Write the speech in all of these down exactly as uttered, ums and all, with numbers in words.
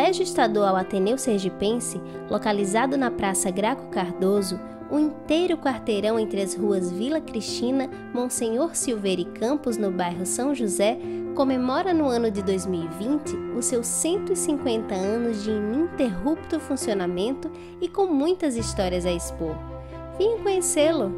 Colégio Estadual Ateneu Sergipense, localizado na Praça Graco Cardoso, o inteiro quarteirão entre as ruas Vila Cristina, Monsenhor Silveira e Campos, no bairro São José, comemora no ano de dois mil e vinte os seus cento e cinquenta anos de ininterrupto funcionamento e com muitas histórias a expor. Venha conhecê-lo!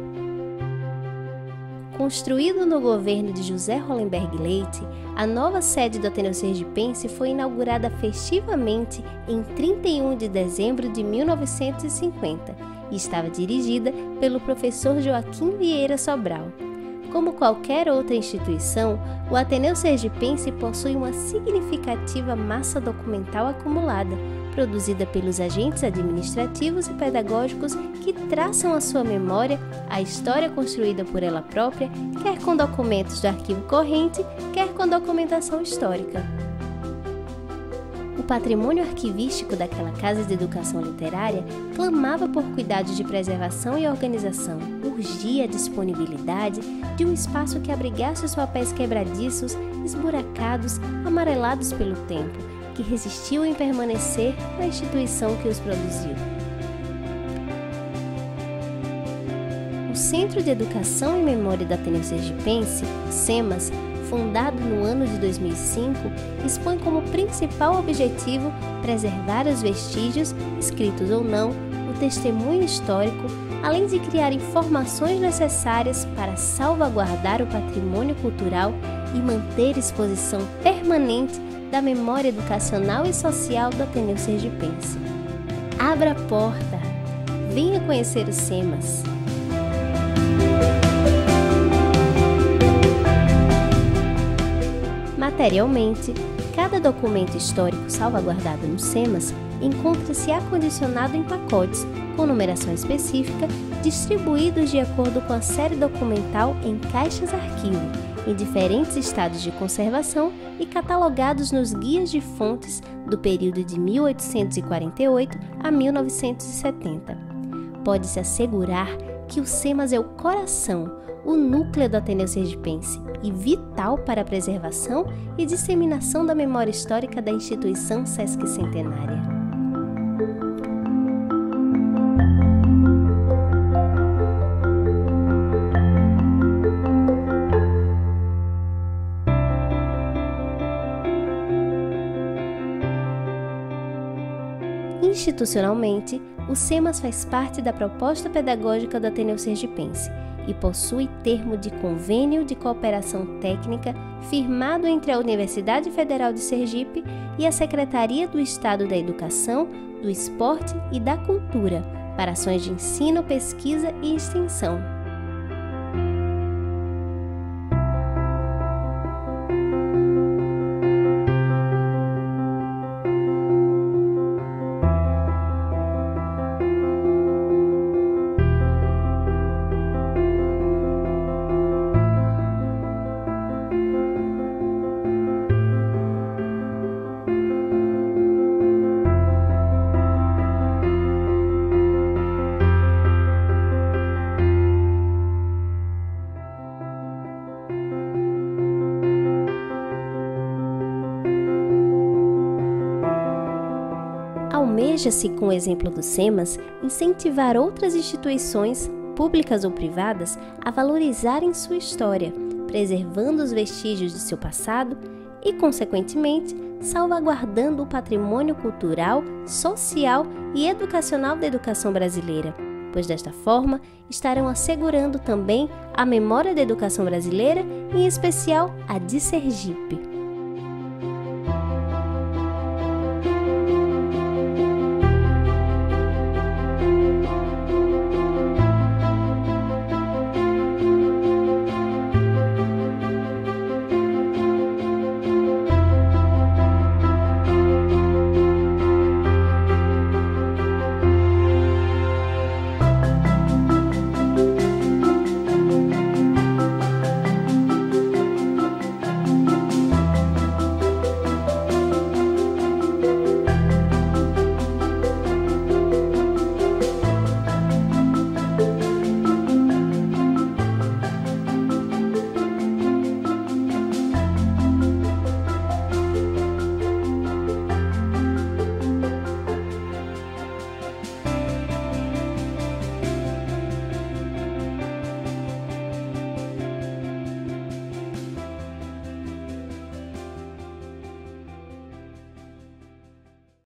Construído no governo de José Hollenberg Leite, a nova sede do Ateneu Sergipense foi inaugurada festivamente em trinta e um de dezembro de mil novecentos e cinquenta e estava dirigida pelo professor Joaquim Vieira Sobral. Como qualquer outra instituição, o Ateneu Sergipense possui uma significativa massa documental acumulada, produzida pelos agentes administrativos e pedagógicos que traçam à sua memória a história construída por ela própria, quer com documentos do arquivo corrente, quer com documentação histórica. O patrimônio arquivístico daquela Casa de Educação Literária clamava por cuidados de preservação e organização, urgia a disponibilidade de um espaço que abrigasse os papéis quebradiços, esburacados, amarelados pelo tempo, que resistiu em permanecer na instituição que os produziu. O Centro de Educação e Memória do Ateneu Sergipense, o SEMAS, fundado no ano de dois mil e cinco, expõe como principal objetivo preservar os vestígios, escritos ou não, o testemunho histórico, além de criar informações necessárias para salvaguardar o patrimônio cultural e manter exposição permanente da memória educacional e social do Ateneu Sergipense. Abra a porta! Venha conhecer o SEMAS! Materialmente, cada documento histórico salvaguardado no SEMAS encontra-se acondicionado em pacotes, com numeração específica, distribuídos de acordo com a série documental em caixas-arquivo, em diferentes estados de conservação e catalogados nos guias de fontes do período de mil oitocentos e quarenta e oito a mil novecentos e setenta. Pode-se assegurar que o SEMAS é o coração, o núcleo do Ateneu Sergipense e vital para a preservação e disseminação da memória histórica da instituição sesquicentenária. Institucionalmente, o SEMAS faz parte da proposta pedagógica do Ateneu Sergipense e possui termo de convênio de cooperação técnica firmado entre a Universidade Federal de Sergipe e a Secretaria do Estado da Educação, do Esporte e da Cultura para ações de ensino, pesquisa e extensão. Almeja-se, com o exemplo do SEMAS, incentivar outras instituições, públicas ou privadas, a valorizarem sua história, preservando os vestígios de seu passado e, consequentemente, salvaguardando o patrimônio cultural, social e educacional da educação brasileira, pois desta forma estarão assegurando também a memória da educação brasileira, em especial a de Sergipe.